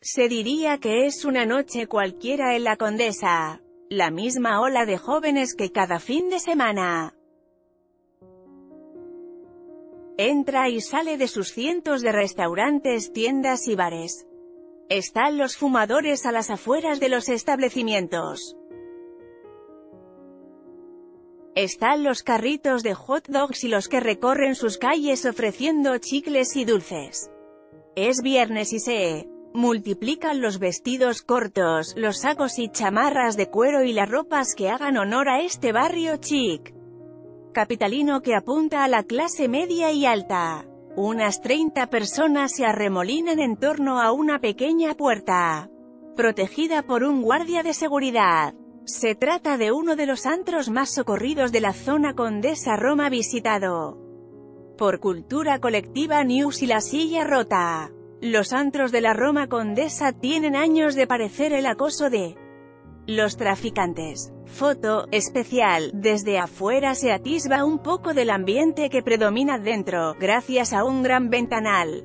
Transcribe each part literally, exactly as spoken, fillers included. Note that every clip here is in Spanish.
Se diría que es una noche cualquiera en la Condesa. La misma ola de jóvenes que cada fin de semana entra y sale de sus cientos de restaurantes, tiendas y bares. Están los fumadores a las afueras de los establecimientos. Están los carritos de hot dogs y los que recorren sus calles ofreciendo chicles y dulces. Es viernes y se multiplican los vestidos cortos, los sacos y chamarras de cuero y las ropas que hagan honor a este barrio chic capitalino que apunta a la clase media y alta. Unas treinta personas se arremolinan en torno a una pequeña puerta, protegida por un guardia de seguridad. Se trata de uno de los antros más socorridos de la zona Condesa Roma, visitado por cultura colectiva News y La Silla Rota. Los antros de la Roma Condesa tienen años de parecer el acoso de los traficantes. Foto especial. Desde afuera se atisba un poco del ambiente que predomina dentro, gracias a un gran ventanal.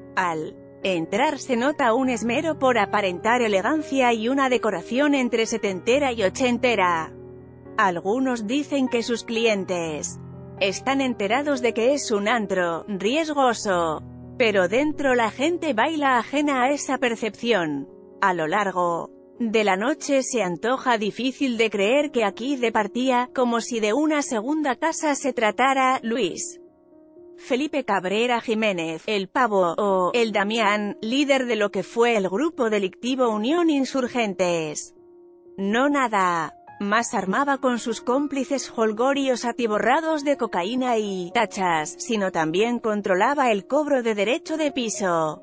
Al entrar se nota un esmero por aparentar elegancia y una decoración entre setentera y ochentera. Algunos dicen que sus clientes están enterados de que es un antro riesgoso, pero dentro la gente baila ajena a esa percepción. A lo largo de la noche se antoja difícil de creer que aquí de partía, como si de una segunda casa se tratara, Luis Felipe Cabrera Jiménez, el Pavo, o el Damián, líder de lo que fue el grupo delictivo Unión Insurgentes. No nada más armaba con sus cómplices holgorios atiborrados de cocaína y tachas, sino también controlaba el cobro de derecho de piso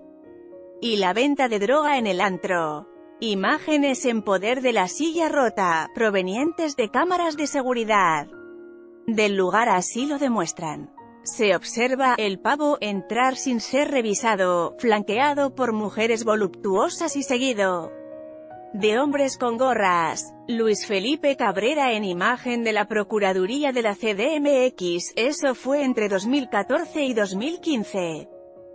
y la venta de droga en el antro. Imágenes en poder de La Silla Rota, provenientes de cámaras de seguridad del lugar así lo demuestran. Se observa el Pavo entrar sin ser revisado, flanqueado por mujeres voluptuosas y seguido de hombres con gorras. Luis Felipe Cabrera en imagen de la Procuraduría de la C D M X, eso fue entre dos mil catorce y dos mil quince.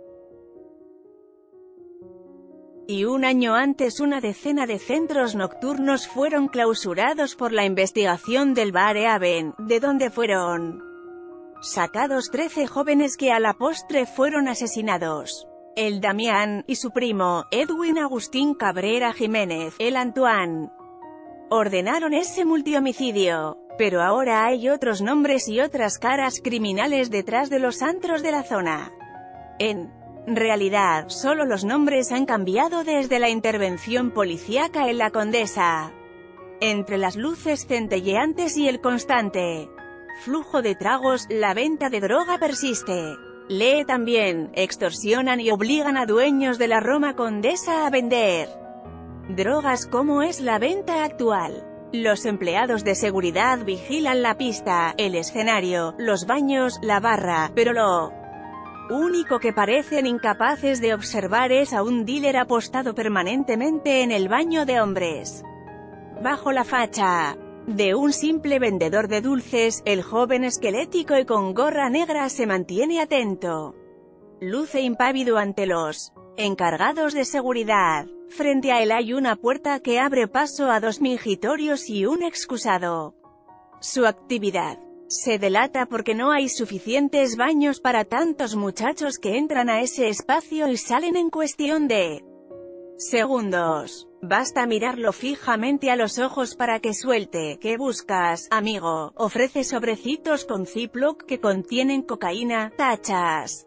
Y un año antes una decena de centros nocturnos fueron clausurados por la investigación del Bar Eaven, de donde fueron sacados trece jóvenes que a la postre fueron asesinados. El Damián, y su primo, Edwin Agustín Cabrera Jiménez, el Antoine, ordenaron ese multihomicidio. Pero ahora hay otros nombres y otras caras criminales detrás de los antros de la zona. En realidad, solo los nombres han cambiado desde la intervención policíaca en la Condesa. Entre las luces centelleantes y el constante flujo de tragos, la venta de droga persiste. Lee también, extorsionan y obligan a dueños de la Roma Condesa a vender drogas como es la venta actual. Los empleados de seguridad vigilan la pista, el escenario, los baños, la barra, pero lo único que parecen incapaces de observar es a un dealer apostado permanentemente en el baño de hombres. Bajo la facha de un simple vendedor de dulces, el joven esquelético y con gorra negra se mantiene atento. Luce impávido ante los encargados de seguridad. Frente a él hay una puerta que abre paso a dos mingitorios y un excusado. Su actividad se delata porque no hay suficientes baños para tantos muchachos que entran a ese espacio y salen en cuestión de segundos. Basta mirarlo fijamente a los ojos para que suelte. ¿Qué buscas, amigo? Ofrece sobrecitos con Ziploc que contienen cocaína, tachas,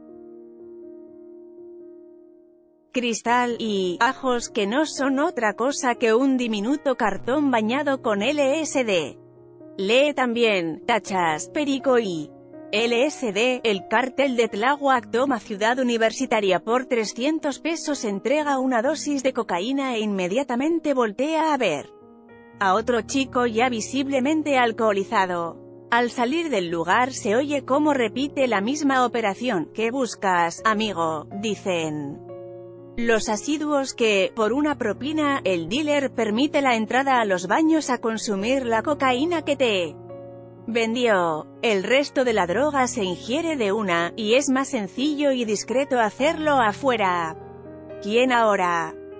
cristal, y ajos que no son otra cosa que un diminuto cartón bañado con L S D. Lee también, tachas, perico y L S D. El cártel de Tláhuac toma Ciudad Universitaria por trescientos pesos, entrega una dosis de cocaína e inmediatamente voltea a ver a otro chico ya visiblemente alcoholizado. Al salir del lugar se oye cómo repite la misma operación. ¿Qué buscas, amigo?, dicen los asiduos que, por una propina, el dealer permite la entrada a los baños a consumir la cocaína que te vendió. El resto de la droga se ingiere de una, y es más sencillo y discreto hacerlo afuera. ¿Quién ahora